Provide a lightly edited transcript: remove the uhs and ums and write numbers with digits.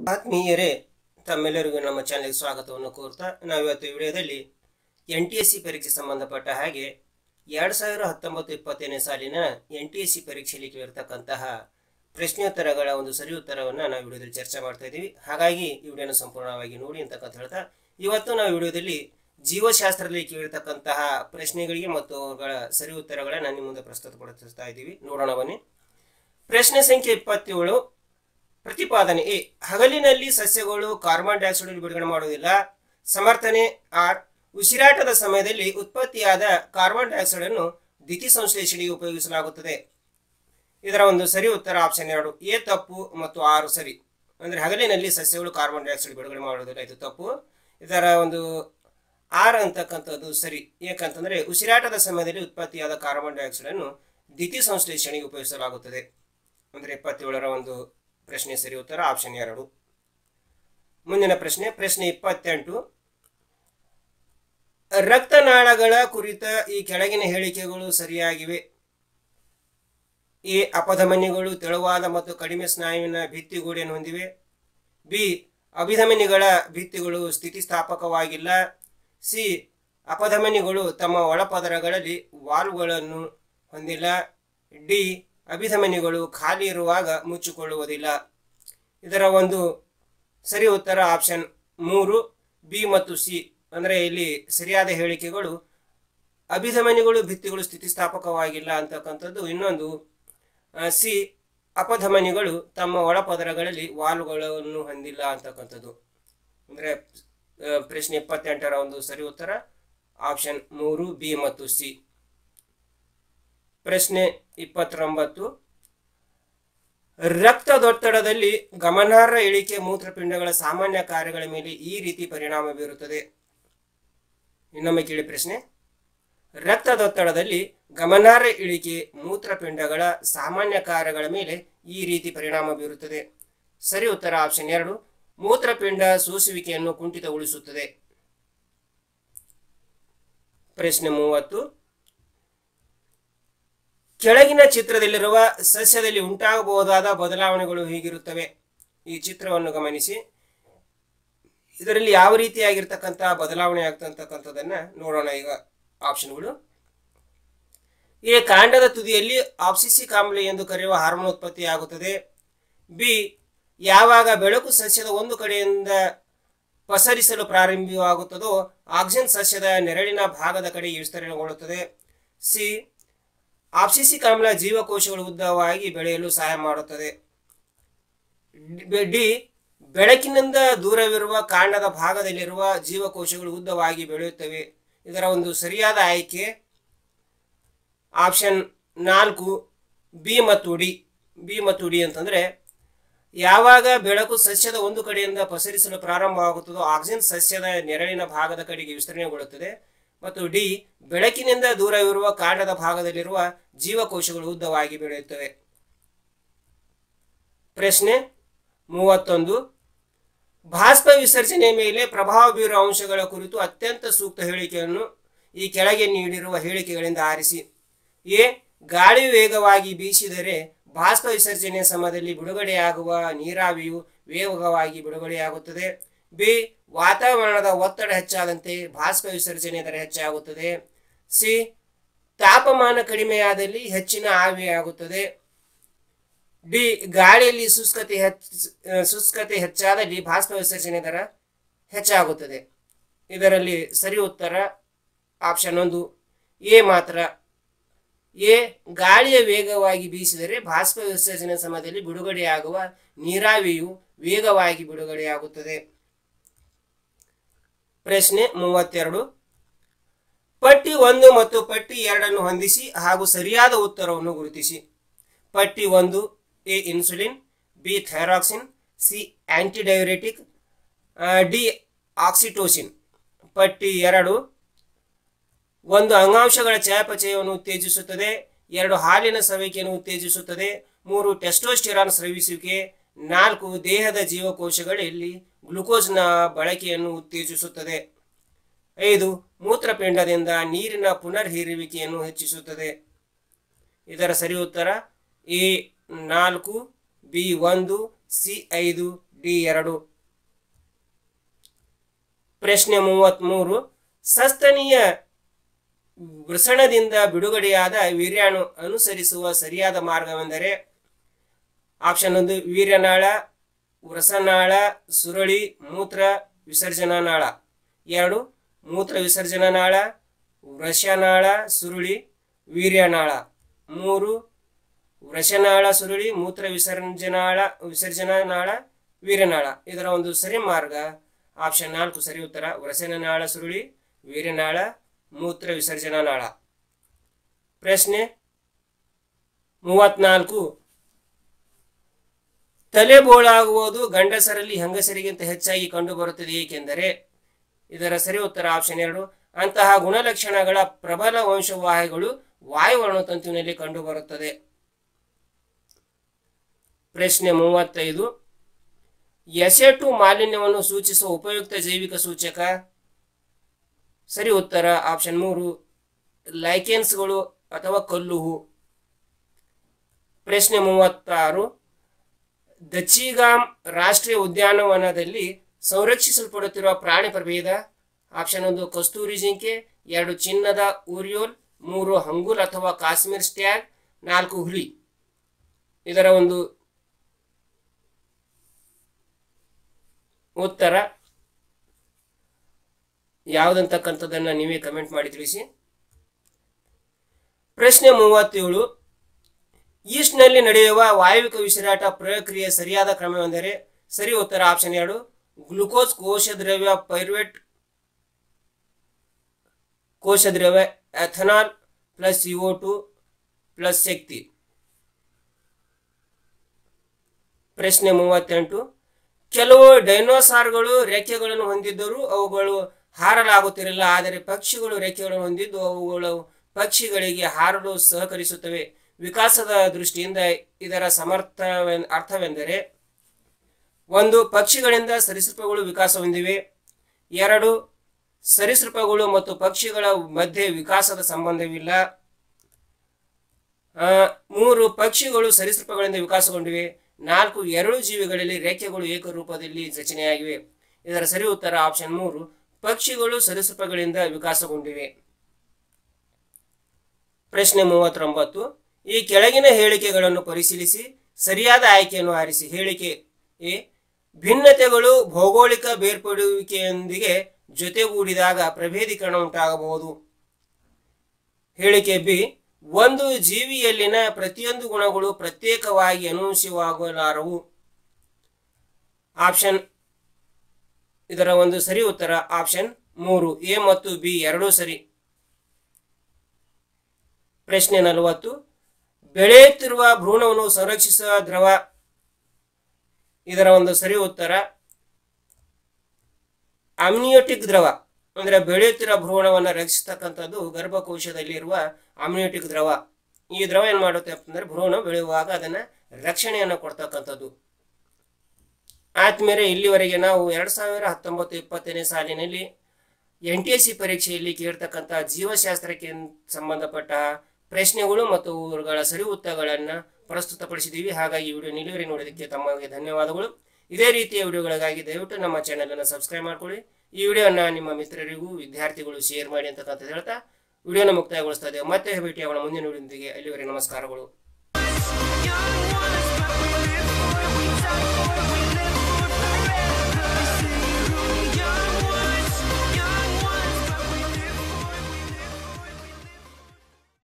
ಆತ್ಮೀಯರೇ, ತಮ್ಮೆಲ್ಲರಿಗೂ ನಮ್ಮ ಚಾನೆಲ್ಗೆ ಸ್ವಾಗತವನ್ನು ಕೋರ್ತಾ ನಾವಿವತ್ತು ಈ ವಿಡಿಯೋದಲ್ಲಿ NTSC ಪರೀಕ್ಷೆ ಸಂಬಂಧಪಟ್ಟ ಹಾಗೆ 2019-2020ನೇ ಸಾಲಿನ NTSC ಪರೀಕ್ಷೆಯಲ್ಲಿ ಕೇಳಿರ್ತಕ್ಕಂತಹ ಪ್ರಶ್ನೋತ್ತರಗಳ ಒಂದು ಸರಿ ಉತ್ತರವನ್ನು ನಾವು ವಿಡಿಯೋದಲ್ಲಿ ಚರ್ಚೆ ಮಾಡ್ತಾ ಇದ್ದೀವಿ. ಹಾಗಾಗಿ ಈ ವಿಡಿಯೋನ ಸಂಪೂರ್ಣವಾಗಿ ನೋಡಿ ಅಂತಕ್ಕಂತ ಹೇಳ್ತಾ ಇವತ್ತು ನಾವು ವಿಡಿಯೋದಲ್ಲಿ ಜೀವಶಾಸ್ತ್ರದಲ್ಲಿ ಕೇಳಿರ್ತಕ್ಕಂತಹ ಪ್ರಶ್ನೆಗಳಿಗೆ ಮತ್ತು ಅವುಗಳ ಸರಿ ಉತ್ತರಗಳನ್ನ ನಿಮ್ಮ ಮುಂದೆ ಪ್ರಸ್ತುತಪಡಿಸ್ತಾ ಇದ್ದೀವಿ. ನೋಡೋಣ ಬನ್ನಿ. ಪ್ರಶ್ನೆ ಸಂಖ್ಯೆ 27. ಪ್ರತಿಪಾದನೆ ಎ. ಹಗಲಿನಲ್ಲಿ ಸಸ್ಯಗಳು ಕಾರ್ಬನ್ ಡೈಆಕ್ಸೈಡ್ ಬಿಡುಗಡೆ ಮಾಡುವುದಿಲ್ಲ. ಸಮರ್ಥನೆ ಆರ್. ಉಸಿರಾಟದ ಸಮಯದಲ್ಲಿ ಉತ್ಪತ್ತಿಯಾದ ಕಾರ್ಬನ್ ಡೈಆಕ್ಸೈಡ್ ಅನ್ನು ದ್ಯುತಿಸಂಶ್ಲೇಷಣೆಗೆ ಉಪಯೋಗಿಸಲಾಗುತ್ತದೆ. ಇದರ ಒಂದು ಸರಿ ಉತ್ತರ ಆಪ್ಷನ್ 2 ಎ ತಪ್ಪು ಮತ್ತು 6 ಸರಿ. ಅಂದ್ರೆ ಹಗಲಿನಲ್ಲಿ ಸಸ್ಯಗಳು ಕಾರ್ಬನ್ ಡೈಆಕ್ಸೈಡ್ ಬಿಡುಗಡೆ ಮಾಡುವುದಿಲ್ಲ, ಇದು ತಪ್ಪು. ಇದರ ಒಂದು 6 ಅಂತಕ್ಕಂಥದ್ದು ಸರಿ. ಯಾಕಂತಂದ್ರೆ ಉಸಿರಾಟದ ಸಮಯದಲ್ಲಿ ಉತ್ಪತ್ತಿಯಾದ ಕಾರ್ಬನ್ ಡೈಆಕ್ಸೈಡ್ ಅನ್ನು ದ್ಯುತಿಸಂಶ್ಲೇಷಣೆಗೆ ಉಪಯೋಗಿಸಲಾಗುತ್ತದೆ. ಅಂದ್ರೆ 27ರ ಒಂದು ಪ್ರಶ್ನೆ ಸರಿ ಉತ್ತರ ಆಪ್ಷನ್ 2. ಮುಂದಿನ ಪ್ರಶ್ನೆ 28. ರಕ್ತನಾಳಗಳ ಕುರಿತ ಈ ಕೆಳಗಿನ ಹೇಳಿಕೆಗಳು ಸರಿಯಾಗಿವೆ. ಎ. ಅಪಧಮನಿಗಳು ತೆಳುವಾದ ಮತ್ತು ಕಡಿಮೆ ಸ್ನಾಯುವಿನ ಭಿತ್ತಿಗೂಡೆಯನ್ನು ಹೊಂದಿವೆ. ಬಿ. ಅಭಿಧಮನಿಗಳ ಭಿತ್ತಿಗಳು ಸ್ಥಿತಿಸ್ಥಾಪಕವಾಗಿಲ್ಲ. ಸಿ. ಅಪಧಮನಿಗಳು ತಮ್ಮ ಒಳಪದರಗಳಲ್ಲಿ ವಾಲ್ವ್ಗಳನ್ನು ಹೊಂದಿಲ್ಲ. ಡಿ. ಅಭಿಧಮನಿಗಳು ಖಾಲಿ ಇರುವಾಗ ಮುಚ್ಚಿಕೊಳ್ಳುವುದಿಲ್ಲ. ಇದರ ಒಂದು ಸರಿ ಉತ್ತರ ಆಪ್ಷನ್ 3 ಬಿ ಮತ್ತು ಸಿ. ಅಂದರೆ ಇಲ್ಲಿ ಸರಿಯಾದ ಹೇಳಿಕೆಗಳು ಅಭಿಧಮನಿಗಳು ಭಿತ್ತಿಗಳು ಸ್ಥಿತಿಸ್ಥಾಪಕವಾಗಿಲ್ಲ ಅಂತಕ್ಕಂಥದ್ದು. ಇನ್ನೊಂದು ಸಿ. ಅಪಧಮನಿಗಳು ತಮ್ಮ ಒಳಪದರಗಳಲ್ಲಿ ವಾಲ್ವ್ಗಳನ್ನು ಹೊಂದಿಲ್ಲ ಅಂತಕ್ಕಂಥದ್ದು. ಅಂದರೆ ಪ್ರಶ್ನೆ 28ರ ಒಂದು ಸರಿ ಉತ್ತರ ಆಪ್ಷನ್ 3 ಬಿ ಮತ್ತು ಸಿ. ಪ್ರಶ್ನೆ 29. ರಕ್ತದೊತ್ತಡದಲ್ಲಿ ಗಮನಾರ್ಹ ಇಳಿಕೆ ಮೂತ್ರಪಿಂಡಗಳ ಸಾಮಾನ್ಯ ಕಾರ್ಯಗಳ ಮೇಲೆ ಈ ರೀತಿ ಪರಿಣಾಮ ಬೀರುತ್ತದೆ. ಇನ್ನೊಮ್ಮೆ ಕೇಳಿ ಪ್ರಶ್ನೆ. ರಕ್ತದೊತ್ತಡದಲ್ಲಿ ಗಮನಾರ್ಹ ಇಳಿಕೆ ಮೂತ್ರಪಿಂಡಗಳ ಸಾಮಾನ್ಯ ಕಾರ್ಯಗಳ ಮೇಲೆ ಈ ರೀತಿ ಪರಿಣಾಮ ಬೀರುತ್ತದೆ. ಸರಿ ಉತ್ತರ ಆಪ್ಷನ್ 2 ಮೂತ್ರಪಿಂಡ ಸೋಸುವಿಕೆಯನ್ನು ಕುಂಠಿತಗೊಳಿಸುತ್ತದೆ. ಪ್ರಶ್ನೆ 30. ಕೆಳಗಿನ ಚಿತ್ರದಲ್ಲಿರುವ ಸಸ್ಯದಲ್ಲಿ ಉಂಟಾಗಬಹುದಾದ ಬದಲಾವಣೆಗಳು ಹೀಗಿರುತ್ತವೆ. ಈ ಚಿತ್ರವನ್ನು ಗಮನಿಸಿ. ಇದರಲ್ಲಿ ಯಾವ ರೀತಿಯಾಗಿರ್ತಕ್ಕಂತಹ ಬದಲಾವಣೆ ಆಗ್ತಕ್ಕಂಥದ್ದನ್ನ ನೋಡೋಣ. ಈಗ ಆಪ್ಷನ್ಗಳು. ಎ. ಕಾಂಡದ ತುದಿಯಲ್ಲಿ ಆಬ್ಸಿಸಿಕ್ ಆಮ್ಲ ಎಂದು ಕರೆಯುವ ಹಾರ್ಮೋನ್ ಉತ್ಪತ್ತಿಯಾಗುತ್ತದೆ. ಬಿ. ಯಾವಾಗ ಬೆಳಕು ಸಸ್ಯದ ಒಂದು ಕಡೆಯಿಂದ ಪಸರಿಸಲು ಪ್ರಾರಂಭವಾಗುತ್ತದೋ ಆಕ್ಸಿನ್ ಸಸ್ಯದ ನೆರಳಿನ ಭಾಗದ ಕಡೆಗೆ ವಿಸ್ತರಣೆಗೊಳ್ಳುತ್ತದೆ. ಸಿ. ಆಬ್ಸಿಸಿಕ್ ಆಮ್ಲ ಜೀವಕೋಶಗಳು ಉದ್ದವಾಗಿ ಬೆಳೆಯಲು ಸಹಾಯ ಮಾಡುತ್ತದೆ. ಡಿ. ಬೆಳಕಿನಿಂದ ದೂರವಿರುವ ಕಾಂಡದ ಭಾಗದಲ್ಲಿರುವ ಜೀವಕೋಶಗಳು ಉದ್ದವಾಗಿ ಬೆಳೆಯುತ್ತವೆ. ಇದರ ಒಂದು ಸರಿಯಾದ ಆಯ್ಕೆ ಆಪ್ಷನ್ 4 ಬಿ ಮತ್ತು ಡಿ. ಬಿ ಮತ್ತು ಡಿ ಅಂತಂದ್ರೆ ಯಾವಾಗ ಬೆಳಕು ಸಸ್ಯದ ಒಂದು ಕಡೆಯಿಂದ ಪಸರಿಸಲು ಪ್ರಾರಂಭವಾಗುತ್ತದೋ ಆಕ್ಸಿನ್ ಸಸ್ಯದ ನೆರಳಿನ ಭಾಗದ ಕಡೆಗೆ ವಿಸ್ತರಣೆಗೊಳ್ಳುತ್ತದೆ. ಮತ್ತು ಡಿ. ಬೆಳಕಿನಿಂದ ದೂರವಿರುವ ಕಾಂಡದ ಭಾಗದಲ್ಲಿರುವ ಜೀವಕೋಶಗಳು ಉದ್ದವಾಗಿ ಬೆಳೆಯುತ್ತವೆ. ಪ್ರಶ್ನೆ 31. ಬಾಷ್ಪ ವಿಸರ್ಜನೆ ಮೇಲೆ ಪ್ರಭಾವ ಬೀರುವ ಅಂಶಗಳ ಕುರಿತು ಅತ್ಯಂತ ಸೂಕ್ತ ಹೇಳಿಕೆಯನ್ನು ಈ ಕೆಳಗೆ ನೀಡಿರುವ ಹೇಳಿಕೆಗಳಿಂದ ಆರಿಸಿ. ಎ. ಗಾಳಿ ವೇಗವಾಗಿ ಬೀಸಿದರೆ ಬಾಷ್ಪ ವಿಸರ್ಜನೆಯ ಸಮಯದಲ್ಲಿ ಬಿಡುಗಡೆಯಾಗುವ ನೀರಾವಿಯು ವೇಗವಾಗಿ ಬಿಡುಗಡೆಯಾಗುತ್ತದೆ. ಬಿ. ವಾತಾವರಣದ ಒತ್ತಡ ಹೆಚ್ಚಾದಂತೆ ಬಾಷ್ಪ ವಿಸರ್ಜನೆ ದರ ಹೆಚ್ಚಾಗುತ್ತದೆ. ಸಿ. ತಾಪಮಾನ ಕಡಿಮೆಯಾದಲ್ಲಿ ಹೆಚ್ಚಿನ ಆವಿಯಾಗುತ್ತದೆ. ಡಿ. ಗಾಳಿಯಲ್ಲಿ ಶುಷ್ಕತೆ ಹೆಚ್ಚಾದಲ್ಲಿ ಬಾಷ್ಪ ವಿಸರ್ಜನೆ ದರ ಹೆಚ್ಚಾಗುತ್ತದೆ. ಇದರಲ್ಲಿ ಸರಿ ಉತ್ತರ ಆಪ್ಷನ್ 1 ಎ ಮಾತ್ರ. ಎ. ಗಾಳಿಯ ವೇಗವಾಗಿ ಬೀಸಿದರೆ ಬಾಷ್ಪ ವಿಸರ್ಜನೆ ಸಮಯದಲ್ಲಿ ಬಿಡುಗಡೆಯಾಗುವ ನೀರಾವಿಯು ವೇಗವಾಗಿ ಬಿಡುಗಡೆಯಾಗುತ್ತದೆ. ಪ್ರಶ್ನೆ 32. ಪಟ್ಟಿ 1 ಮತ್ತು ಪಟ್ಟಿ 2 ಹೊಂದಿಸಿ ಹಾಗೂ ಸರಿಯಾದ ಉತ್ತರವನ್ನು ಗುರುತಿಸಿ. ಪಟ್ಟಿ 1 A. Insulin, B. Thyroxine, C. Antidiuretic, D. Oxytocin. ಪಟ್ಟಿ 2 1 ಅಂಗಾಂಶಗಳ ಚಯಾಪಚಯವನ್ನು ಉತ್ತೇಜಿಸುತ್ತದೆ. 2 ಹಾಲಿನ ಸ್ರವಿಕೆಯನ್ನು ಉತ್ತೇಜಿಸುತ್ತದೆ. 3 ಟೆಸ್ಟೋಸ್ಟಿರಾನ್ ಸ್ರವಿಸುವಿಕೆ. 4 ದೇಹದ ಜೀವಕೋಶಗಳಲ್ಲಿ ಗ್ಲುಕೋಸ್ನ ಬಳಕೆಯನ್ನು ಉತ್ತೇಜಿಸುತ್ತದೆ. 5 ಮೂತ್ರಪಿಂಡದಿಂದ ನೀರಿನ ಪುನರ್ಹೀರುವಿಕೆಯನ್ನು ಹೆಚ್ಚಿಸುತ್ತದೆ. ಇದರ ಸರಿ ಉತ್ತರ ಎ 4 ಬಿ 1 ಸಿ 5 ಡಿ 2. ಪ್ರಶ್ನೆ 33. ಸಸ್ತನಿಯ ವೃಷಣದಿಂದ ಬಿಡುಗಡೆಯಾದ ವೀರ್ಯಾಣು ಅನುಸರಿಸುವ ಸರಿಯಾದ ಮಾರ್ಗವೆಂದರೆ ಆಪ್ಷನ್ 1 ವೀರ್ಯನಾಳ, ವೃಷನಾಳ, ಸುರಳಿ, ಮೂತ್ರ ವಿಸರ್ಜನಾ ನಾಳ. 2 ಮೂತ್ರ ವಿಸರ್ಜನಾ ನಾಳ, ವೃಷನಾಳ, ಸುರುಳಿ, ವೀರ್ಯನಾಳ. 3 ವೃಷನಾಳ, ಸುರುಳಿ, ಮೂತ್ರ ವಿಸರ್ಜನಾ ನಾಳ, ವೀರ್ಯನಾಳ. ಇದರ ಒಂದು ಸರಿ ಮಾರ್ಗ ಆಪ್ಷನ್ 4 ಸರಿ ಉತ್ತರ. ವೃಷನಾಳ, ಸುರುಳಿ, ವೀರ್ಯನಾಳ, ಮೂತ್ರ ವಿಸರ್ಜನಾ ನಾಳ. ಪ್ರಶ್ನೆ 34. ತಲೆ ಬೋಳಾಗುವುದು ಗಂಡಸರಲ್ಲಿ ಹೆಂಗಸರಿಗಿಂತ ಹೆಚ್ಚಾಗಿ ಕಂಡುಬರುತ್ತದೆ ಏಕೆಂದರೆ ಇದರ ಸರಿ ಉತ್ತರ ಆಪ್ಷನ್ 2 ಅಂತಹ ಗುಣಲಕ್ಷಣಗಳ ಪ್ರಬಲ ವಂಶವಾಹಿಗಳು ವಾಯುವರ್ಣ ತಂತುವಿನಲ್ಲಿ ಕಂಡುಬರುತ್ತದೆ. ಪ್ರಶ್ನೆ 35. ಎಸೆಟು ಮಾಲಿನ್ಯವನ್ನು ಸೂಚಿಸುವ ಉಪಯುಕ್ತ ಜೈವಿಕ ಸೂಚಕ ಸರಿ ಉತ್ತರ ಆಪ್ಷನ್ 3 ಲೈಕೆನ್ಸ್ಗಳು ಅಥವಾ ಕಲ್ಲುಹು. ಪ್ರಶ್ನೆ 36. ದಚಿಗಾಮ್ ರಾಷ್ಟ್ರೀಯ ಉದ್ಯಾನವನದಲ್ಲಿ ಸಂರಕ್ಷಿಸಲ್ಪಡುತ್ತಿರುವ ಪ್ರಾಣಿ ಪ್ರಭೇದ ಆಪ್ಷನ್ 1 ಕಸ್ತೂರಿ ಜಿಂಕೆ, 2 ಚಿನ್ನದ ಊರಿಯೋಲ್, 3 ಹಂಗುಲ್ ಅಥವಾ ಕಾಶ್ಮೀರ್ ಸ್ಟ್ಯಾಗ್, 4 ಹುಲಿ. ಇದರ ಒಂದು ಉತ್ತರ ಯಾವುದಂತಕ್ಕಂಥದ್ದನ್ನು ನೀವೇ ಕಮೆಂಟ್ ಮಾಡಿ ತಿಳಿಸಿ. ಪ್ರಶ್ನೆ 37. ಈಸ್ಟ್ನಲ್ಲಿ ನಡೆಯುವ ವಾಯುವಿಕ ಉಸಿರಾಟ ಪ್ರಕ್ರಿಯೆ ಸರಿಯಾದ ಕ್ರಮವೆಂದರೆ ಸರಿ ಉತ್ತರ ಆಪ್ಷನ್ 2 ಗ್ಲುಕೋಸ್ ಕೋಶದ್ರವ್ಯ, ಪೈರುವೇಟ್ ಕೋಶದ್ರವ್ಯ, ಎಥನಾಲ್ ಪ್ಲಸ್ CO2 ಪ್ಲಸ್ ಶಕ್ತಿ. ಪ್ರಶ್ನೆ 38. ಕೆಲವು ಡೈನೋಸಾರ್ಗಳು ರೆಕ್ಕೆಗಳನ್ನು ಹೊಂದಿದ್ದರೂ ಅವುಗಳು ಹಾರಲಾಗುತ್ತಿರಲಿಲ್ಲ, ಆದರೆ ಪಕ್ಷಿಗಳು ರೆಕ್ಕೆಗಳನ್ನು ಹೊಂದಿದ್ದು ಅವುಗಳು ಪಕ್ಷಿಗಳಿಗೆ ಹಾರಲು ಸಹಕರಿಸುತ್ತವೆ. ವಿಕಾಸದ ದೃಷ್ಟಿಯಿಂದ ಇದರ ಅರ್ಥವೆಂದರೆ 1 ಪಕ್ಷಿಗಳಿಂದ ಸರೀಸೃಪಗಳು ವಿಕಾಸ ಹೊಂದಿವೆ, 2 ಸರೀಸೃಪಗಳು ಮತ್ತು ಪಕ್ಷಿಗಳ ಮಧ್ಯೆ ವಿಕಾಸದ ಸಂಬಂಧವಿಲ್ಲ, 3 ಪಕ್ಷಿಗಳು ಸರೀಸೃಪಗಳಿಂದ ವಿಕಾಸಗೊಂಡಿವೆ, 4 ಎರಡು ಜೀವಿಗಳಲ್ಲಿ ರೆಕ್ಕೆಗಳು ಏಕರೂಪದಲ್ಲಿ ರಚನೆಯಾಗಿವೆ. ಇದರ ಸರಿ ಉತ್ತರ ಆಪ್ಷನ್ 3 ಪಕ್ಷಿಗಳು ಸರೀಸೃಪಗಳಿಂದ ವಿಕಾಸಗೊಂಡಿವೆ. ಪ್ರಶ್ನೆ 39. ಈ ಕೆಳಗಿನ ಹೇಳಿಕೆಗಳನ್ನು ಪರಿಶೀಲಿಸಿ ಸರಿಯಾದ ಆಯ್ಕೆಯನ್ನು ಆರಿಸಿ. ಹೇಳಿಕೆ ಎ ಭಿನ್ನತೆಗಳು ಭೌಗೋಳಿಕ ಬೇರ್ಪಡುವಿಕೆಯೊಂದಿಗೆ ಜೊತೆಗೂಡಿದಾಗ ಪ್ರಭೇದೀಕರಣ ಉಂಟಾಗಬಹುದು. ಹೇಳಿಕೆ ಬಿ ಒಂದು ಜೀವಿಯಲ್ಲಿನ ಪ್ರತಿಯೊಂದು ಗುಣಗಳು ಪ್ರತ್ಯೇಕವಾಗಿ ಅನುವಂಶಿಕವಾಗಲಾರವು. ಆಪ್ಷನ್ ಇದರ ಒಂದು ಸರಿ ಉತ್ತರ ಆಪ್ಷನ್ 3 ಎ ಮತ್ತು ಬಿ ಎರಡೂ ಸರಿ. ಪ್ರಶ್ನೆ 40. ಬೆಳೆಯುತ್ತಿರುವ ಭ್ರೂಣವನ್ನು ಸಂರಕ್ಷಿಸುವ ದ್ರವ ಇದರ ಒಂದು ಸರಿ ಉತ್ತರ ಅಮ್ನಿಯೋಟಿಕ್ ದ್ರವ. ಅಂದ್ರೆ ಬೆಳೆಯುತ್ತಿರುವ ಭ್ರೂಣವನ್ನು ರಕ್ಷಿಸತಕ್ಕಂಥದ್ದು ಗರ್ಭಕೋಶದಲ್ಲಿರುವ ಅಮ್ನಿಯೋಟಿಕ್ ದ್ರವ. ಈ ದ್ರವ ಏನ್ ಮಾಡುತ್ತೆ ಅಂತಂದ್ರೆ ಭ್ರೂಣ ಬೆಳೆಯುವಾಗ ಅದನ್ನ ರಕ್ಷಣೆಯನ್ನು ಕೊಡ್ತಕ್ಕಂಥದ್ದು. ಆದ್ಮೇಲೆ ಇಲ್ಲಿವರೆಗೆ ನಾವು 2019-20 ಸಾಲಿನಲ್ಲಿ NTSC ಪರೀಕ್ಷೆಯಲ್ಲಿ ಕೇಳ್ತಕ್ಕಂಥ ಜೀವಶಾಸ್ತ್ರಕ್ಕೆ ಸಂಬಂಧಪಟ್ಟ ಪ್ರಶ್ನೆಗಳು ಮತ್ತು ಅವುಗಳ ಸರಿ ಉತ್ತರಗಳನ್ನು ಪ್ರಸ್ತುತಪಡಿಸಿದ್ದೀವಿ. ಹಾಗಾಗಿ ಈ ವಿಡಿಯೋ ಇಲ್ಲಿವರೆಗೆ ನೋಡೋದಕ್ಕೆ ತಮಗೆ ಧನ್ಯವಾದಗಳು. ಇದೇ ರೀತಿಯ ವಿಡಿಯೋಗಳಿಗಾಗಿ ದಯವಿಟ್ಟು ನಮ್ಮ ಚಾನೆಲ್ ಅನ್ನು ಸಬ್ಸ್ಕ್ರೈಬ್ ಮಾಡ್ಕೊಳ್ಳಿ. ಈ ವಿಡಿಯೋನ ನಿಮ್ಮ ಮಿತ್ರರಿಗೂ ವಿದ್ಯಾರ್ಥಿಗಳು ಶೇರ್ ಮಾಡಿ ಅಂತಕ್ಕಂಥ ಹೇಳ್ತಾ ವಿಡಿಯೋನ ಮುಕ್ತಾಯಗೊಳಿಸ್ತಾ ಇದ್ದೇವೆ. ಮತ್ತೆ ಭೇಟಿಯಾಗೋಣ ಮುಂದಿನ ವಿಡಿಯೋದೊಂದಿಗೆ. ಅಲ್ಲಿವರೆಗೆ ನಮಸ್ಕಾರಗಳು.